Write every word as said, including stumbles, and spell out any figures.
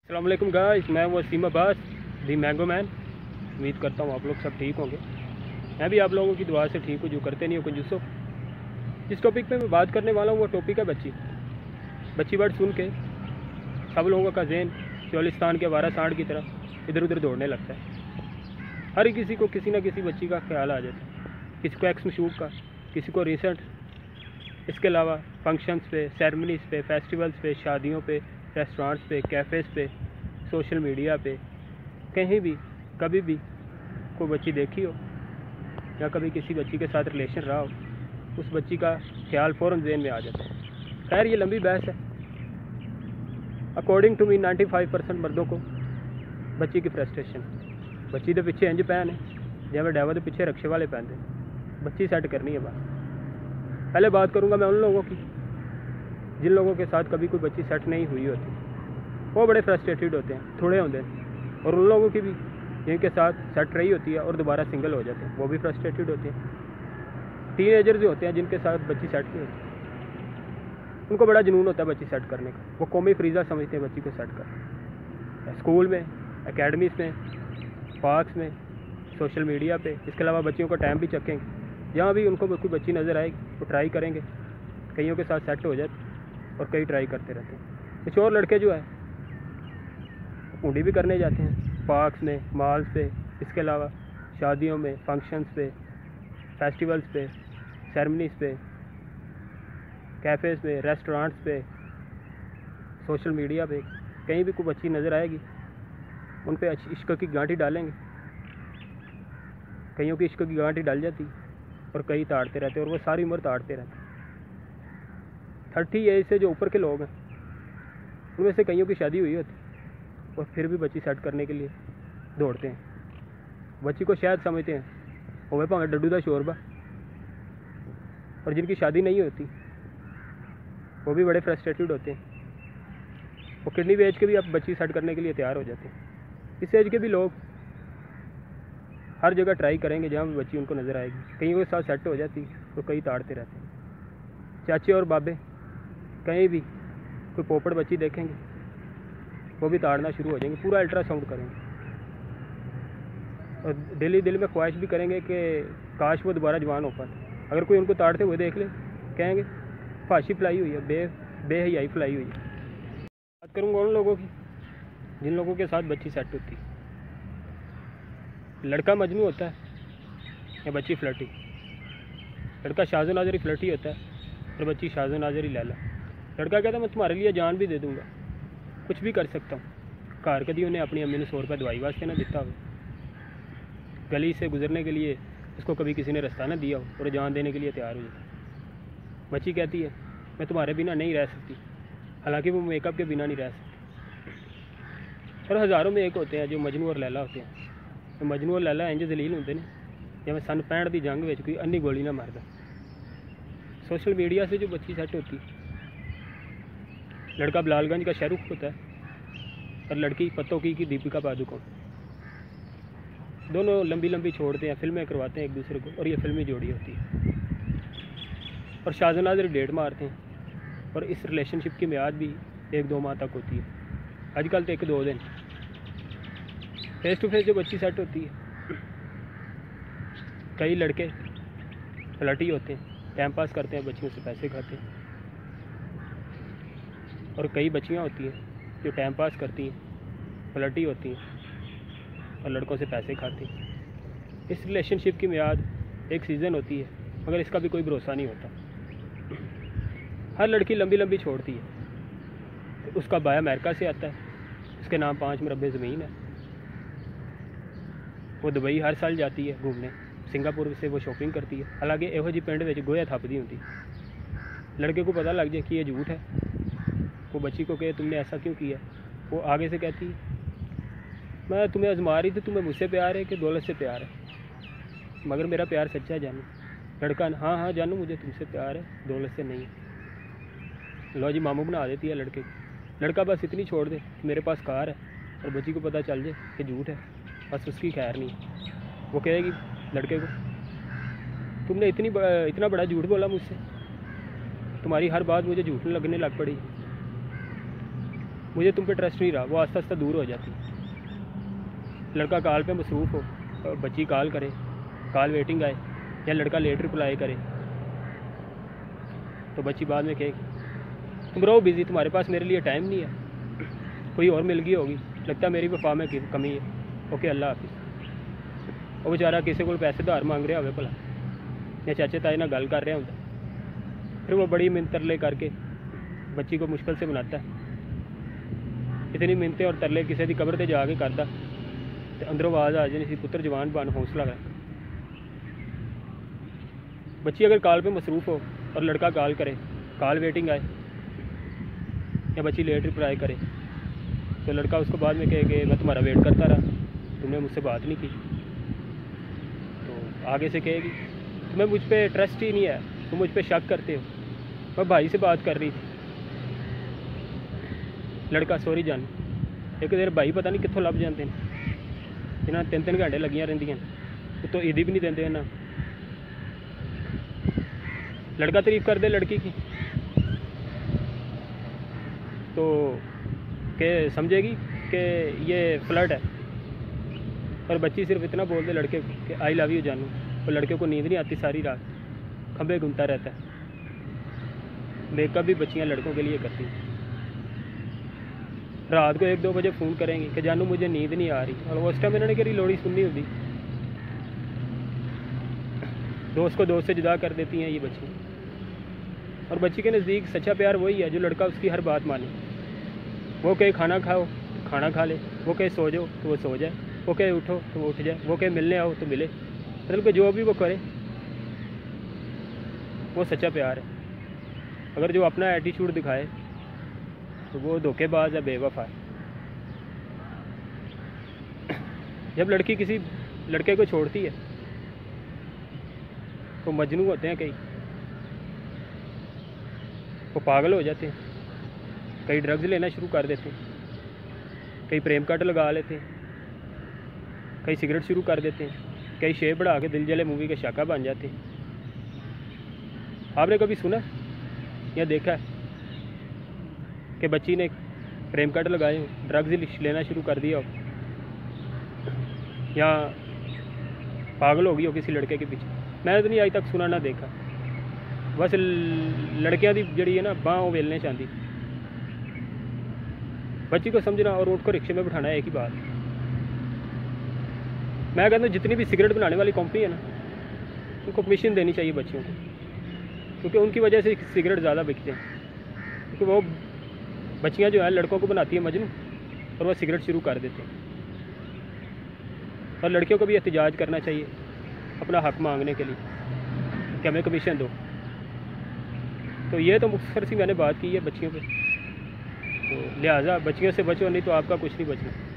अस्सलाम वालेकुम गाइस, मैं वो Waseem Abbas the mango man. उम्मीद करता हूँ आप लोग सब ठीक होंगे। मैं भी आप लोगों की दुआ से ठीक हूँ, जो करते नहीं हो कंजूसो। जिस टॉपिक पे मैं बात करने वाला हूँ वो टॉपिक है बच्ची। बच्ची वर्ड सुन के सब लोगों का जहन चौलिस्तान के आवारा सांड की तरह इधर उधर दौड़ने लगता है। हर किसी को किसी न किसी बच्ची का ख्याल आ जाता है, किसी को एक्स मशूक का, किसी को रिसेंट। इसके अलावा फंक्शंस पे, सेरेमनीज़ पे, फेस्टिवल्स पे, शादियों पे, रेस्टोरेंट्स पे, कैफ़ेज़ पे, सोशल मीडिया पे, कहीं भी कभी भी कोई बच्ची देखी हो या कभी किसी बच्ची के साथ रिलेशन रहा हो, उस बच्ची का ख्याल फ़ौरन ज़हन में आ जाता है। खैर ये लंबी बहस है। According to me ninety five percent मर्दों को बच्ची की फ्रस्ट्रेशन, बच्ची के पिछे इंज पैन है जिवें डैवा के पिछे रक्शे वाले पैंदे। बच्ची सेट करनी है बस। पहले बात करूंगा मैं उन लोगों की जिन लोगों के साथ कभी कोई बच्ची सेट नहीं हुई होती। वो बड़े फ्रस्ट्रेटेड होते हैं, थोड़े होते हैं। और उन लोगों की भी जिनके साथ सेट रही होती है और दोबारा सिंगल हो जाते हैं, वो भी फ्रस्ट्रेटेड होते हैं। टीनेजर जो होते हैं जिनके साथ बच्ची सेट नहीं होती, उनको बड़ा जुनून होता है बच्ची सेट करने का। वो कौमी फ्रीज़ा समझते हैं बच्ची को सेट कर, स्कूल में, एकेडमीज़ में, पार्क्स में, सोशल मीडिया पे। इसके अलावा बच्चियों का टाइम भी चखेंगे। जहाँ भी उनको कोई बच्ची नज़र आएगी वो ट्राई करेंगे। कईयों के साथ सेट हो जाते और कई ट्राई करते रहते हैं। कुछ और लड़के जो है ऊँडी भी करने जाते हैं पार्क्स में, मॉल्स पे। इसके अलावा शादियों में, फंक्शंस पे, फेस्टिवल्स पे, सेरेमनीज़ पे, कैफ़ेज़ पे, रेस्टोरेंट्स पे, सोशल मीडिया पे। कहीं भी कोई बच्ची नज़र आएगी उन पे इश्क की गांठी डालेंगे। कईयों की इश्क की गांठी डाल जाती और कई ताड़ते रहते, और वो सारी उम्र ताड़ते रहते। थर्टी एज से जो ऊपर के लोग हैं उनमें से कईयों की शादी हुई होती और फिर भी बच्ची सेट करने के लिए दौड़ते हैं। बच्ची को शायद समझते हैं होवे भावें डड्डू दा शोरबा। और जिनकी शादी नहीं होती वो भी बड़े फ्रस्ट्रेटेड होते हैं। वो किडनी बेच के भी अब बच्ची सेट करने के लिए तैयार हो जाते हैं। इस एज के भी लोग हर जगह ट्राई करेंगे जहाँ भी बच्ची उनको नज़र आएगी। कईयों के साथ सेट हो जाती तो कई ताड़ते रहते हैं। चाचे और बाबे कहीं भी कोई पोपड़ बच्ची देखेंगे वो भी ताड़ना शुरू हो जाएंगे, पूरा अल्ट्रासाउंड करेंगे और दिली दिल में ख्वाहिश भी करेंगे कि काश वो दोबारा जवान हो पाते। अगर कोई उनको ताड़ते हुए देख ले कहेंगे फांसी फैलाई हुई है, बे बेहयाई फैलाई हुई है। बात करूँगा उन लोगों की जिन लोगों के साथ बच्ची सेट होती है। लड़का मजनू होता है या बच्ची फ्लर्टी। लड़का शाज़ो नाज़री फ्लर्टी होता है और बच्ची शाज़ो नाज़री लैला। लड़का कहता है मैं तुम्हारे लिए जान भी दे दूँगा, कुछ भी कर सकता हूँ। घर कभी उन्हें अपनी अम्मी ने सौ रुपये दवाई वास्ते ना दिता हो, गली से गुजरने के लिए उसको कभी किसी ने रास्ता ना दिया हो और जान देने के लिए तैयार हो जाता। बच्ची कहती है मैं तुम्हारे बिना नहीं रह सकती, हालांकि वो मेकअप के बिना नहीं रह सकती। और हज़ारों में एक होते हैं जो मजनू और लैला होते हैं। तो मजनू और लैला इंज दलील होंगे ने जिवें सन पैंठ की जंग में कोई अन्नी गोली ना मारदा। सोशल मीडिया से जो बच्ची सेट होती, लड़का बिलालगंज का शाहरुख होता है और लड़की पत्तों की की दीपिका पादुकोण। दोनों लंबी लंबी छोड़ते हैं, फिल्में करवाते हैं एक दूसरे को, और ये फिल्मी जोड़ी होती है और शाज़ो नाज़री डेट मारते हैं। और इस रिलेशनशिप की मियाद भी एक दो माह तक होती है, आजकल तो एक दो दिन। फेस टू फेस जो बच्ची सेट होती है, कई लड़के फ्लर्टी होते हैं, टाइम पास करते हैं, बच्चियों से पैसे खाते हैं। और कई बच्चियां होती हैं जो टाइम पास करती हैं, फ्लर्टी होती हैं और लड़कों से पैसे खाती हैं। इस रिलेशनशिप की मियाद एक सीज़न होती है, मगर इसका भी कोई भरोसा नहीं होता। हर लड़की लंबी लंबी छोड़ती है। उसका बाया अमेरिका से आता है, उसके नाम पाँच मरबे ज़मीन है। वो दुबई हर साल जाती है घूमने, सिंगापुर से वो शॉपिंग करती है। हालांकि एहो जी पिंड में गोया थपदी होती। लड़के को पता लग जाए कि ये झूठ है, वो बच्ची को कहे तुमने ऐसा क्यों किया, वो आगे से कहती है मैं तुम्हें आजमा रही थी, तुम्हें मुझसे प्यार है कि दौलत से प्यार है, मगर मेरा प्यार सच्चा है जानू। लड़का हाँ हाँ जानू मुझे तुमसे प्यार है, दौलत से नहीं। लो जी मामू बना देती है लड़के को। लड़का बस इतनी छोड़ दे कि मेरे पास कार है और बच्ची को पता चल जाए कि झूठ है, बस उसकी खैर नहीं। वो कहेगी लड़के को तुमने इतनी इतना बड़ा झूठ बोला मुझसे, तुम्हारी हर बात मुझे झूठ लगने लग पड़ी। मुझे तुम पे ट्रस्ट नहीं रहा, वो आस्ता आस्ता दूर हो जाती है। लड़का कॉल पे मसरूफ़ हो, बच्ची कॉल करे, कॉल वेटिंग आए, या लड़का लेट रिप्लाई करे, तो बच्ची बाद में कहेगी तुम रहो बिज़ी, तुम्हारे पास मेरे लिए टाइम नहीं है, कोई और मिल गई होगी, लगता है मेरी वफा में कमी है, ओके अल्लाह हाफिज़। और बेचारा किसी को पैसे धार मांग रहा हो भला, या चाचे ताए ना गल कर रहा होंगे, फिर वो बड़ी मिन्नत तरले करके बच्ची को मुश्किल से मनाता है। इतनी मिन्नतें और तरले किसी की कबर से जाके करता तो अंदरों आवाज़ आ जानी सी, पुत्र जवान बन, हौसला कर। बच्ची अगर कॉल पे मसरूफ़ हो और लड़का कॉल करे, कॉल वेटिंग आए, या बच्ची लेट रिप्लाई करे, तो लड़का उसको बाद में कहे कि मैं तुम्हारा वेट करता रहा, तुमने मुझसे बात नहीं की, तो आगे से कहेगी तुम्हें मुझ पर ट्रस्ट ही नहीं है, तुम मुझ पर शक करते हो, मैं भाई से बात कर रही थी। लड़का सॉरी जान, एक तेरे भाई पता नहीं कितों लभ जाते हैं, जिन्हें तीन तीन घंटे लगियां रहिंदियां, तो ईदी भी नहीं देंगे ना। लड़का तारीफ कर दे लड़की की तो के समझेगी कि ये फ्लर्ट है, और बच्ची सिर्फ इतना बोल दे लड़के को कि आई लव यू जानू, और लड़के को नींद नहीं आती, सारी रात खंबे घूमता रहता है। मेकअप भी बच्चियां लड़कों के लिए करती हैं। रात को एक दो बजे फ़ोन करेंगी कि जानू मुझे नींद नहीं आ रही, और उस टाइम इन्होंने करी लोड़ी सुननी होती, दोस्त को दोस्त से जुदा कर देती हैं ये बच्ची। और बच्ची के नज़दीक सच्चा प्यार वही है जो लड़का उसकी हर बात माने। वो कहे खाना खाओ तो खाना खा ले, वो कहे सो जाओ तो वो सो जाए, वो कहे उठो तो वो उठ जाए, वो कहे मिलने आओ तो मिले, मतलब कि जो भी वो करे वो सच्चा प्यार है। अगर जो अपना एटीट्यूड दिखाए तो वो धोखेबाज है, बेवफा है। जब लड़की किसी लड़के को छोड़ती है तो मजनू होते हैं कई, वो पागल हो जाते हैं, कई ड्रग्स लेना शुरू कर देते हैं, कई प्रेम कट लगा लेते हैं, कई सिगरेट शुरू कर देते हैं, कई शेप बढ़ा के दिल जले मूवी के शाका बन जाते हैं। आपने कभी सुना या देखा है कि बच्ची ने प्रेम कट लगाए, ड्रग्स लेना शुरू कर दिया हो, या पागल हो गई हो किसी लड़के के पीछे? मैंने तो नहीं आज तक सुना ना देखा। बस लड़कियां दी जड़ी है ना बाँ वो वेलने चाहती, बच्ची को समझना और उठ को रिक्शे में बिठाना है, एक ही बात। मैं कहता हूँ जितनी भी सिगरेट बनाने वाली कंपनी है ना, उनको कमीशन देनी चाहिए बच्चियों को, क्योंकि उनकी वजह से सिगरेट ज़्यादा बिकते हैं। क्योंकि वो बच्चियां जो है लड़कों को बनाती है मजनू, और वह सिगरेट शुरू कर देते हैं। और लड़कियों को भी एहतजाज करना चाहिए अपना हक मांगने के लिए कि हमें कमीशन दो। तो ये तो मुख्तसर सी मैंने बात की है बच्चियों पे, तो लिहाजा बच्चियों से बचो, नहीं तो आपका कुछ नहीं बचना।